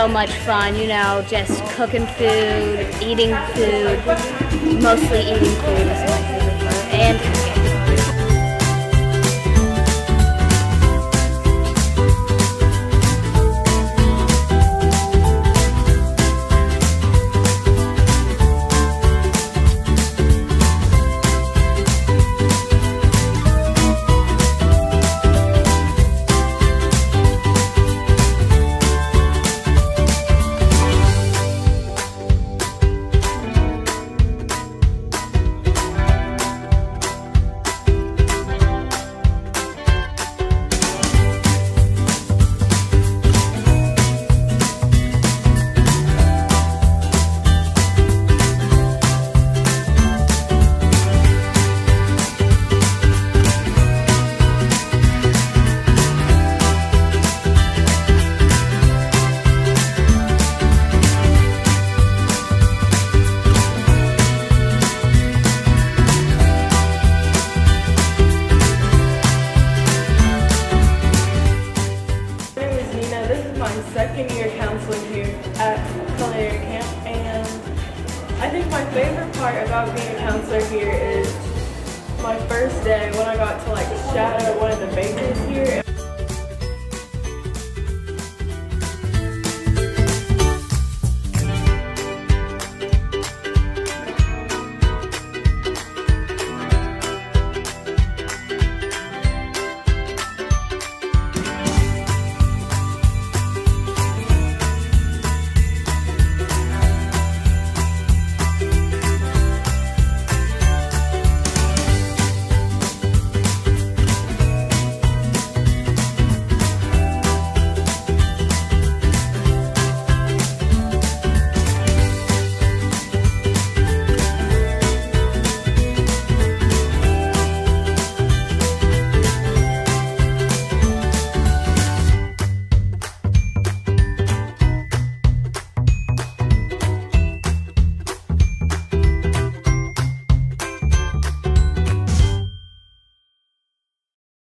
so much fun, you know, just cooking food, eating food, mostly eating food is my favorite part, and cooking. Second year counseling here at Culinary Camp, and I think my favorite part about being a counselor here is my first day when I got to shadow one of the bakers here.